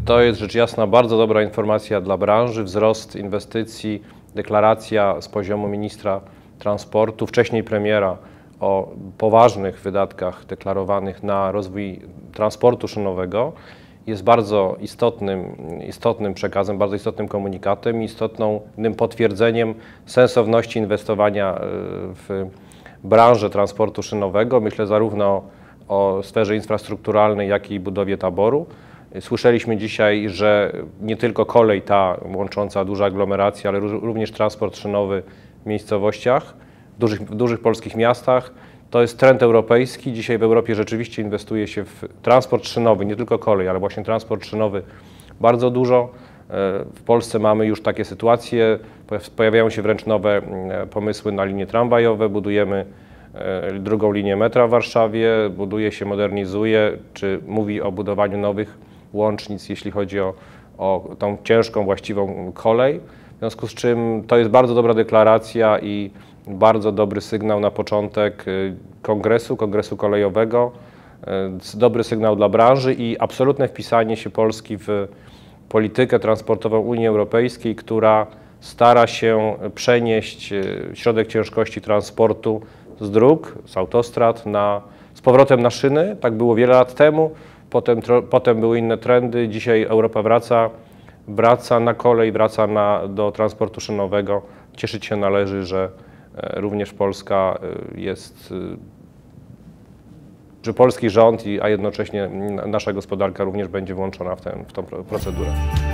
To jest rzecz jasna bardzo dobra informacja dla branży, wzrost inwestycji, deklaracja z poziomu ministra transportu, wcześniej premiera o poważnych wydatkach deklarowanych na rozwój transportu szynowego jest bardzo istotnym przekazem, bardzo istotnym komunikatem, istotnym potwierdzeniem sensowności inwestowania w branżę transportu szynowego. Myślę zarówno o sferze infrastrukturalnej, jak i budowie taboru. Słyszeliśmy dzisiaj, że nie tylko kolej ta łącząca duże aglomeracje, ale również transport szynowy w miejscowościach, w dużych polskich miastach. To jest trend europejski. Dzisiaj w Europie rzeczywiście inwestuje się w transport szynowy, nie tylko kolej, ale właśnie transport szynowy bardzo dużo. W Polsce mamy już takie sytuacje, pojawiają się wręcz nowe pomysły na linie tramwajowe, budujemy drugą linię metra w Warszawie, buduje się, modernizuje, czy mówi o budowaniu nowych łącznic, jeśli chodzi o tą ciężką, właściwą kolej. W związku z czym to jest bardzo dobra deklaracja i bardzo dobry sygnał na początek kongresu kolejowego, dobry sygnał dla branży i absolutne wpisanie się Polski w politykę transportową Unii Europejskiej, która stara się przenieść środek ciężkości transportu z dróg, z autostrad z powrotem na szyny. Tak było wiele lat temu, potem były inne trendy. Dzisiaj Europa wraca na kolej, wraca do transportu szynowego. Cieszyć się należy, że również Polska że polski rząd, a jednocześnie nasza gospodarka również będzie włączona w tę procedurę.